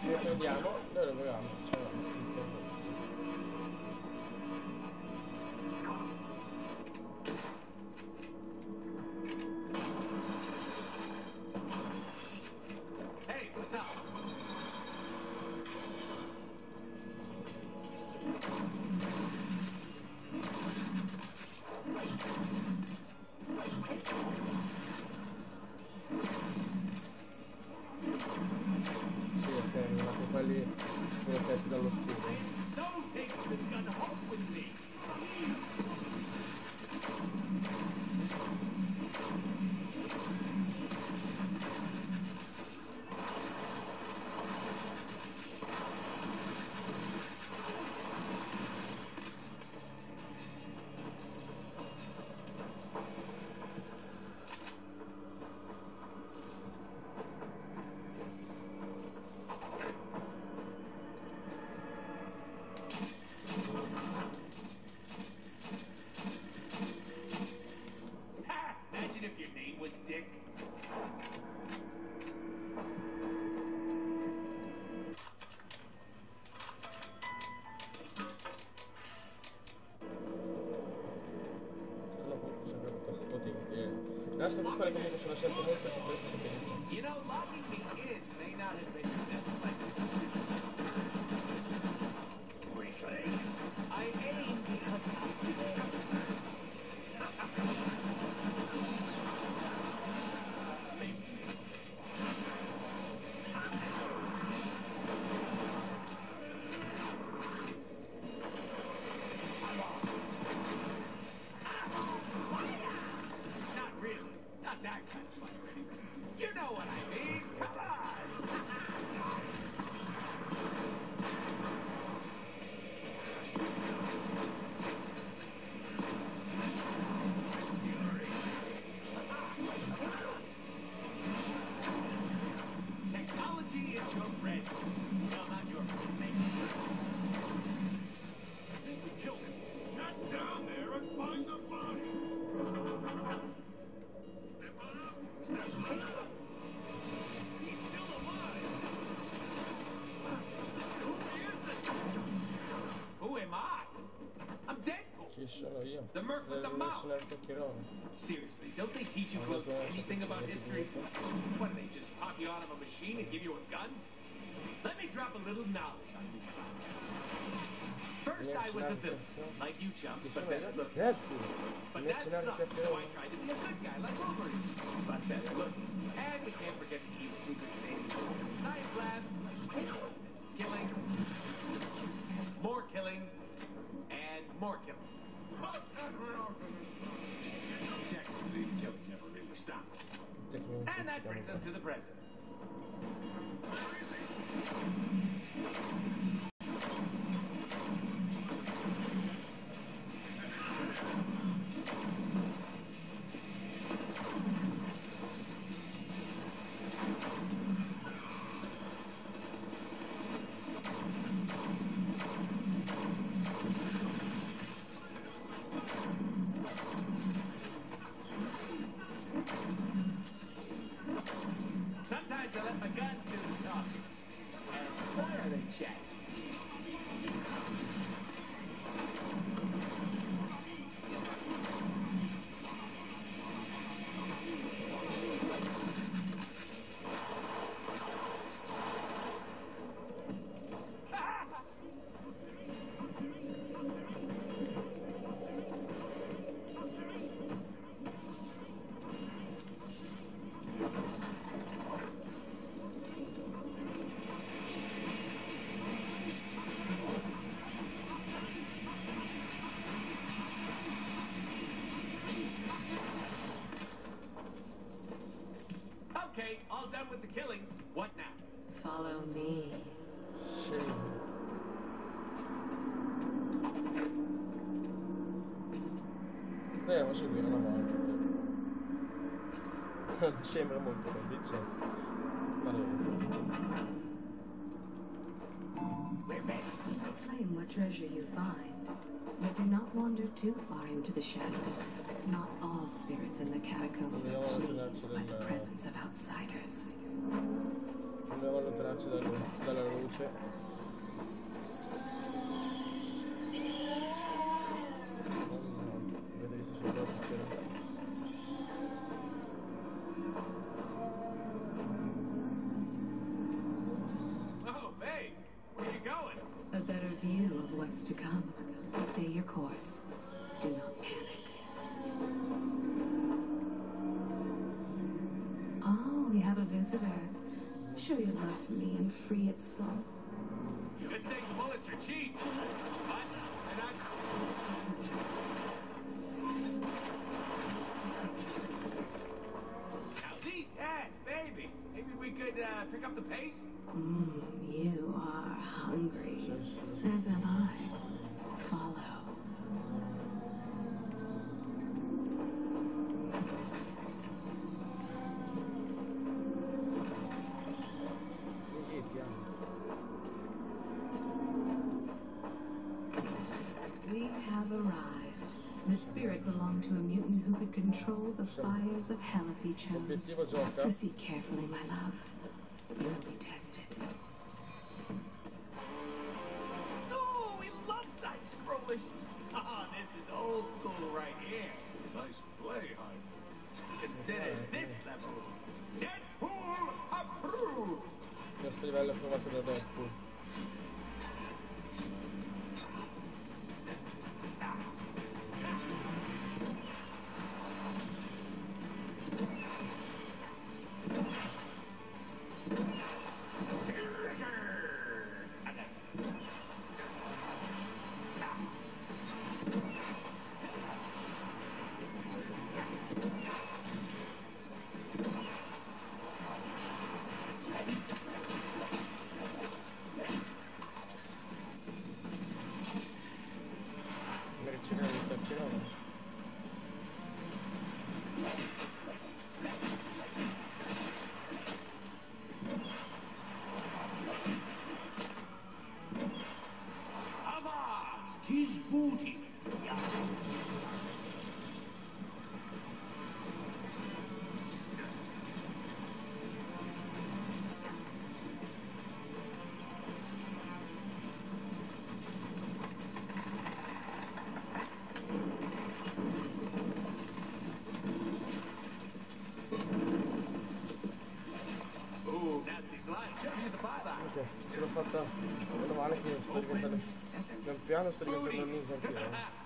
Riprendiamo, noi lo proviamo, Hey, what's up? Sì, ok, ma che quelli protetti dallo scudo. So taking this gun home with me. Ha! Imagine if your name was Dick. Sono comunque sempre piuttosto potenti, Queste questioni comunque sono sempre molto potenti. You know, logging me in may not have been your best plan. Reclaim. I aim because Not really. Not that kind of fire anyway. You know what I mean. Come on. Technology is your friend. Well, not your friend, Mason. I think we killed him. Get down there and find the body. He's still alive. Who am I? I'm Deadpool. Chi sono io? The merc with the mouth. Chiacchierone. Seriously, don't they teach you close to anything about history? What, do they just pop you out of a machine and give you a gun? Let me drop a little knowledge on you. First, I was a villain, like you chumps, but better looking. But that sucked, so I tried to be a good guy, like Wolverine, but better looking. And we can't forget to keep secret Canadian science lab. Killing, more killing, and more killing. Technically, the killing never really stopped. And that brings us to the present. Sometimes I let my guns do the talking. And why are they chatting? Okay, all done with the killing. What now? Follow me. Proviamo a seguire una volta. Sembra molto convincente. We're ready. Claim what treasure you find, but do not wander too far into the shadows. Not all spirits in the catacombs are pleased by the presence of outsiders. Dobbiamo allontanarci dalla luce. Avete visto solo la questione. Oh, hey, where are you going? A better view of what's to come. Stay your course. Do not panic. Oh, we have a visitor. Show your love for me and free its soul. Good thing bullets are cheap. But, and now these, baby, maybe we could pick up the pace? You are hungry. As am I. Follow. We have arrived. The spirit belonged to a mutant who could control the fires of hell if he chose. Obiettivo gioca. Proceed carefully, my love. You will be tested. Oh, we love side scrollers. Oh, this is old school right here. Nice play, Hyde. Consider this level. Deadpool approved. Questo livello è provato da Deadpool. Avast, 'tis booty. Ooh, nasty slime. Show me the buyback. Ok, ce l'ho fatta. Meno male che sto diventando. Pian piano sto diventando un ninja anch'io.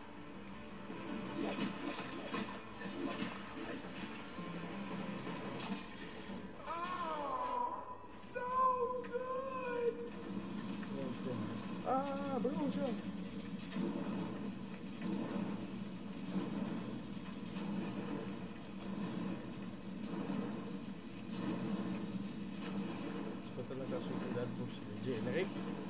So good. Ah, brucia! Aspetta la cazzo di Deadpool si generi.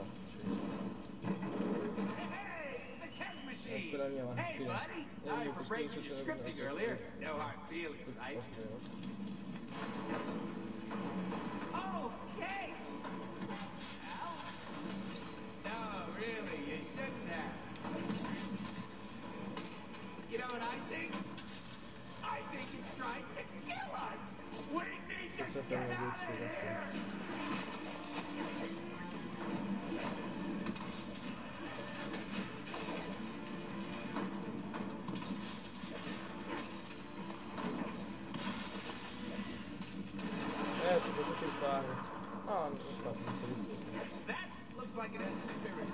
Hey, the Ken machine. Quella mia Hey, macchina. buddy. Sorry for breaking your scripting earlier. No hard feelings, right? Okay. Al? No, really, you shouldn't have. You know what I think? I think it's trying to kill us. We need to get out of here. Cosa puoi fare? Ah, non so. That looks like it has a spirit.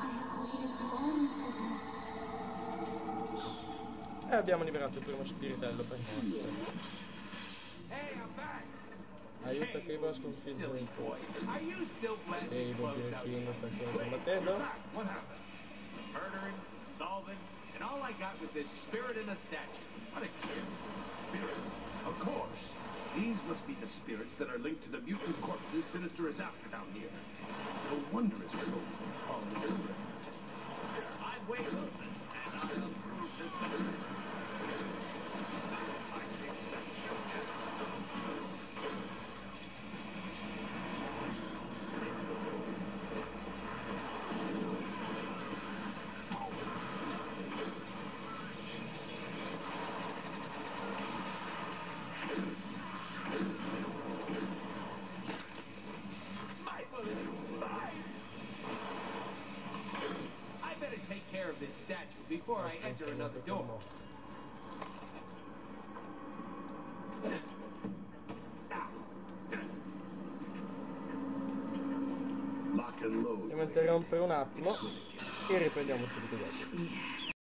Abbiamo liberato il primo spiritello per morte. Hey, I'm back. Aiuta Cable a sconfiggere Silly il boy. Are you still planning Cable, clothes out King, here? sta ancora combattendo. What happened? Some murdering, some solving, and all I got was this spirit in a statue. What a kid. Spirits? Of course. These must be the spirits that are linked to the mutant corpses Sinister is after down here. No wonder it's called the Children. I'm Wade Wilson, and I'll approve this mystery. My take care of this statue before I enter another door. Lock and load. Devo interrompere un attimo e riprendiamo subito dopo. Yes.